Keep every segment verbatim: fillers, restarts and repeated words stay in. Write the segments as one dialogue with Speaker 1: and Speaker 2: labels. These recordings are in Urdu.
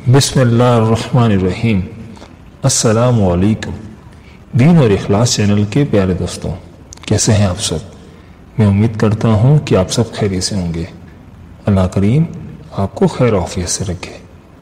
Speaker 1: بسم اللہ الرحمن الرحیم۔ السلام علیکم۔ دین اور اخلاص چینل کے پیارے دوستوں، کیسے ہیں آپ سب؟ میں امید کرتا ہوں کہ آپ سب خیریت سے ہوں گے۔ اللہ کریم آپ کو خیر و عافیت سے رکھے،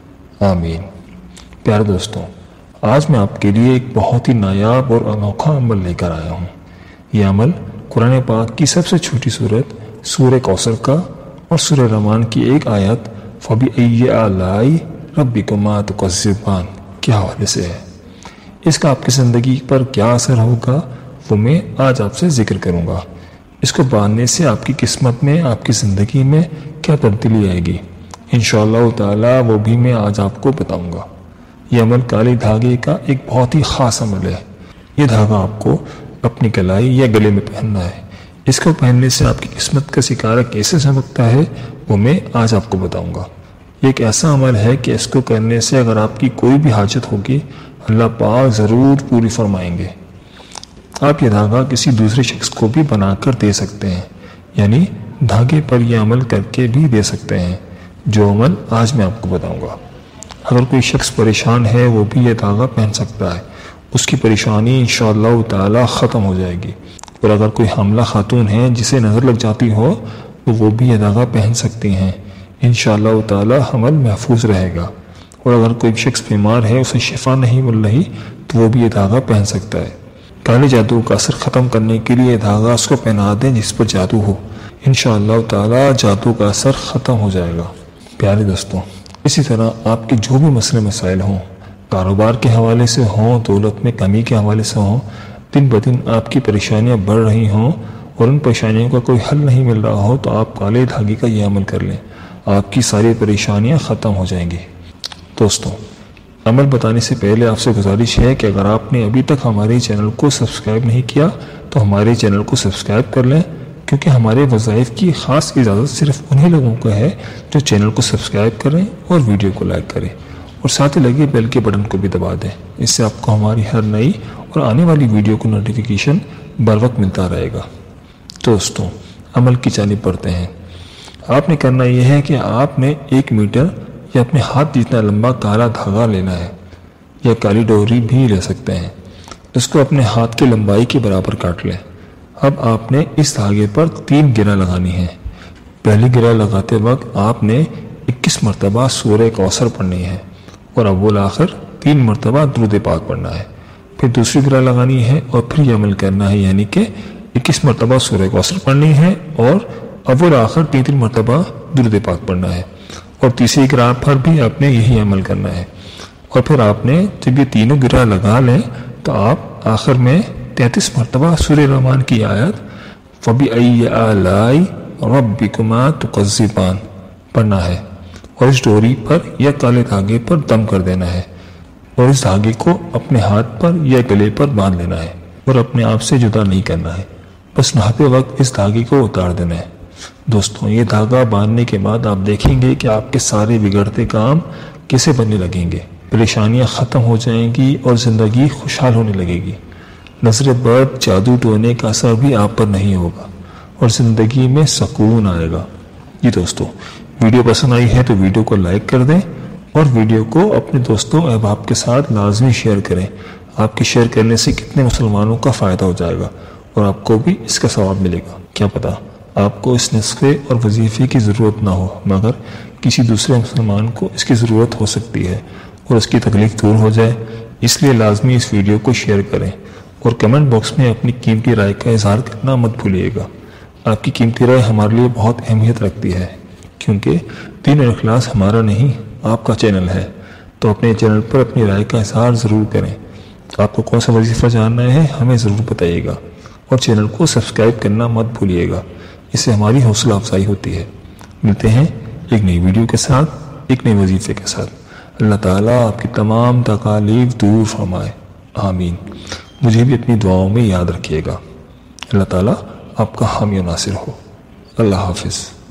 Speaker 1: آمین۔ پیارے دوستوں، آج میں آپ کے لیے ایک بہت ہی نایاب اور انوکھا عمل لے کر آیا ہوں۔ یہ عمل قرآن پاک کی سب سے چھوٹی صورت سورہ کوثر کا اور سورہ رحمان کی ایک آیت فَبِأَيِّ آلَاءِ رَبِّكُمَا تُكَذِّبَانِ کے حوالے سے ہے۔ اس کا آپ کی زندگی پر کیا اثر ہوگا وہ میں آج آپ سے ذکر کروں گا۔ اس کو باندھنے سے آپ کی قسمت میں، آپ کی زندگی میں کیا تبدیلی آئے گی، انشاءاللہ تعالی وہ بھی میں آج آپ کو بتاؤں گا۔ یہ عمل کالے دھاگے کا ایک بہت ہی خاص عمل ہے۔ یہ دھاگا آپ کو اپنی کلائی یا گلے میں پہننا ہے۔ اس کو پہننے سے آپ کی قسمت کا ستارہ کیسے چمکتا ہے وہ میں آج آپ کو بتاؤں گا۔ یہ ایک ایسا عمل ہے کہ اس کو کرنے سے اگر آپ کی کوئی بھی حاجت ہوگی اللہ پاک ضرور پوری فرمائیں گے۔ آپ یہ دھاگا کسی دوسرے شخص کو بھی بنا کر دے سکتے ہیں، یعنی دھاگے پر یہ عمل کر کے بھی دے سکتے ہیں، جو عمل آج میں آپ کو بتاؤں گا۔ اگر کوئی شخص پریشان ہے وہ بھی یہ دھاگا پہن سکتا ہے، اس کی پریشانی انشاءاللہ تعالی ختم ہو جائے گی۔ اور اگر کوئی حاملہ خاتون ہے جسے نظر لگ جاتی ہو تو وہ بھی یہ دھاگا پہن سکتی ہیں، انشاءاللہ تعالی حمل محفوظ رہے گا۔ اور اگر کوئی شخص بیمار ہے، اسے شفا نہیں مل رہی، تو وہ بھی یہ دھاگا پہن سکتا ہے۔ کالے جادو کا اثر ختم کرنے کے لیے یہ دھاگا اس کو پہنا دیں جس پر جادو ہو، انشاءاللہ تعالی جادو کا اثر ختم ہو جائے گا۔ پیارے دوستوں، اسی طرح آپ کے جو بھی مسئلے مسائل ہوں، کاروبار کے حوالے سے ہوں، دولت میں کمی کے حوالے سے ہوں، دن بدن آپ کی پریشانیاں بڑھ رہی ہوں اور ان پریشانیوں کا کوئی حل نہیں مل رہا ہو، تو آپ کالے دھاگے کا یہ عمل کر لیں، آپ کی ساری پریشانیاں ختم ہو جائیں گی۔ دوستوں، عمل بتانے سے پہلے آپ سے گزارش ہے کہ اگر آپ نے ابھی تک ہمارے چینل کو سبسکرائب نہیں کیا تو ہمارے چینل کو سبسکرائب کر لیں، کیونکہ ہمارے وظائف کی خاص اجازت صرف انہی لوگوں کو ہے جو چینل کو سبسکرائب کریں اور ویڈیو کو لائک کریں، اور ساتھ ہی لگے بیل کے بٹن کو بھی دبا دیں۔ اس سے آپ کو ہماری ہر نئی اور آنے والی ویڈیو کو نوٹیفیکیشن بر وقت ملتا رہے گا۔ دوستوں، عمل کی جانب بڑھتے ہیں۔ آپ نے کرنا یہ ہے کہ آپ نے ایک میٹر یا اپنے ہاتھ جتنا لمبا کالا دھاگا لینا ہے، یا کالی ڈوری بھی لے سکتے ہیں۔ اس کو اپنے ہاتھ کی لمبائی کے برابر کاٹ لیں۔ اب آپ نے اس دھاگے پر تین گرہ لگانی ہے۔ پہلی گرہ لگاتے وقت آپ نے اکیس مرتبہ سورہ کوثر پڑھنی ہے اور اول آخر تین مرتبہ درود پاک پڑھنا ہے۔ پھر دوسری گرہ لگانی ہے اور پھر یہ عمل کرنا ہے، یعنی کہ اکیس مرتبہ سورہ کوثر پڑھنی ہے اور اول آخر تین تین مرتبہ درود پاک پڑھنا ہے، اور تیسری گرہ پر بھی آپ نے یہی عمل کرنا ہے۔ اور پھر آپ نے جب یہ تینوں گرہ لگا لیں تو آپ آخر میں تینتیس مرتبہ سورہ رحمان کی آیت فَبِأَيِّ آلَاءِ رَبِّكُمَا تُكَذِّبَانِ پڑھنا ہے، اور اس ڈوری پر یا کالے دھاگے پر دم کر دینا ہے، اور اس دھاگے کو اپنے ہاتھ پر یا گلے پر باندھ لینا ہے اور اپنے آپ سے جدا نہیں کرنا ہے، بس نہاتے وقت اس دھاگے کو اتار دینا ہے۔ دوستوں، یہ دھاگا باندھنے کے بعد آپ دیکھیں گے کہ آپ کے سارے بگڑتے کام کیسے بننے لگیں گے، پریشانیاں ختم ہو جائیں گی اور زندگی خوشحال ہونے لگے گی۔ نظر بد، جادو ٹونے کا اثر بھی آپ پر نہیں ہوگا اور زندگی میں سکون آئے گا۔ جی دوستوں، ویڈیو پسند آئی ہے تو ویڈیو کو لائک کر دیں اور ویڈیو کو اپنے دوستوں احباب کے ساتھ لازمی شیئر کریں۔ آپ کے شیئر کرنے سے کتنے مسلمانوں کا فائدہ ہو جائے گا اور آپ کو بھی اس کا ثواب ملے گا۔ کیا پتہ آپ کو اس نسخے اور وظیفے کی ضرورت نہ ہو، مگر کسی دوسرے مسلمان کو اس کی ضرورت ہو سکتی ہے اور اس کی تکلیف دور ہو جائے۔ اس لیے لازمی اس ویڈیو کو شیئر کریں اور کمنٹ باکس میں اپنی قیمتی رائے کا اظہار کرنا مت بھولیے گا۔ آپ کی قیمتی رائے ہمارے لیے بہت اہمیت رکھتی ہے، کیونکہ دین اور اخلاص ہمارا نہیں آپ کا چینل ہے، تو اپنے چینل پر اپنی رائے کا اظہار ضرور کریں۔ آپ کو کون سا وظیفہ جاننا ہے ہمیں ضرور بتائیے گا، اور چینل کو سبسکرائب کرنا مت بھولیے گا، اس سے ہماری حوصلہ افزائی ہوتی ہے۔ ملتے ہیں ایک نئی ویڈیو کے ساتھ، ایک نئی وظیفے کے ساتھ۔ اللہ تعالیٰ آپ کی تمام تکالیف دور فرمائے، آمین۔ مجھے بھی اپنی دعاؤں میں یاد رکھیے گا۔ اللہ تعالیٰ آپ کا حامی و ناصر ہو۔ اللہ حافظ۔